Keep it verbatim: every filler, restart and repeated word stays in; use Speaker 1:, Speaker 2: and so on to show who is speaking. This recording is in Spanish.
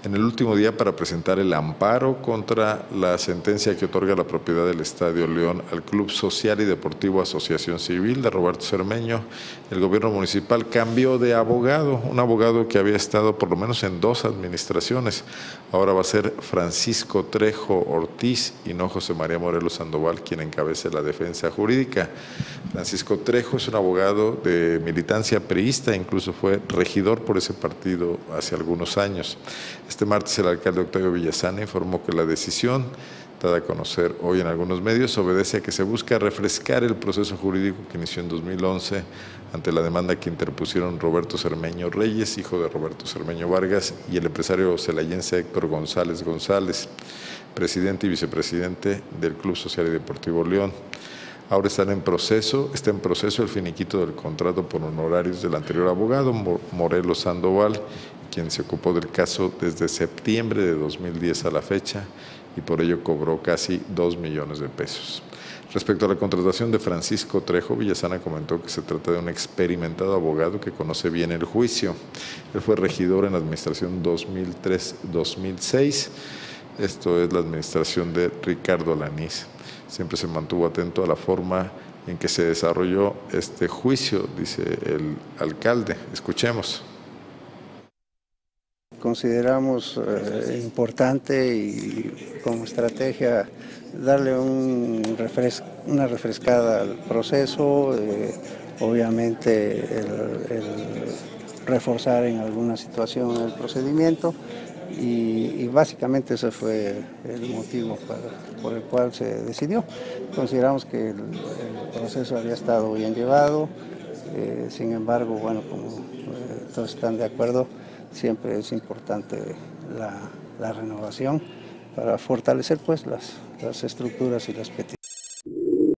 Speaker 1: en el último día para presentar el amparo contra la sentencia que otorga la propiedad del Estadio León al Club Social y Deportivo Asociación Civil de Roberto Cermeño. El gobierno municipal cambió de abogado, un abogado que había estado por lo menos en dos administraciones. Ahora va a ser Francisco Trejo Ortiz y no José María Morelos Sandoval quien encabece la defensa jurídica. Francisco Trejo es un abogado de militancia priista, incluso fue regidor por ese partido hace algunos años. Este martes el alcalde Octavio Villazana informó que la decisión, dada a conocer hoy en algunos medios, obedece a que se busca refrescar el proceso jurídico que inició en dos mil once ante la demanda que interpusieron Roberto Cermeño Reyes, hijo de Roberto Cermeño Vargas, y el empresario celayense Héctor González González, presidente y vicepresidente del Club Social y Deportivo León. Ahora están en proceso, está en proceso el finiquito del contrato por honorarios del anterior abogado, Morelos Sandoval, quien se ocupó del caso desde septiembre de dos mil diez a la fecha y por ello cobró casi dos millones de pesos. Respecto a la contratación de Francisco Trejo, Villazana comentó que se trata de un experimentado abogado que conoce bien el juicio. Él fue regidor en la administración dos mil tres a dos mil seis, esto es la administración de Ricardo Alanís. Siempre se mantuvo atento a la forma en que se desarrolló este juicio, dice el alcalde. Escuchemos.
Speaker 2: Consideramos eh, importante y como estrategia darle un refres una refrescada al proceso, eh, obviamente el, el reforzar en alguna situación el procedimiento y, y básicamente ese fue el motivo para, por el cual se decidió. Consideramos que el, el proceso había estado bien llevado, eh, sin embargo, bueno, como eh, todos están de acuerdo, siempre es importante la, la renovación para fortalecer pues las, las estructuras y las peticiones.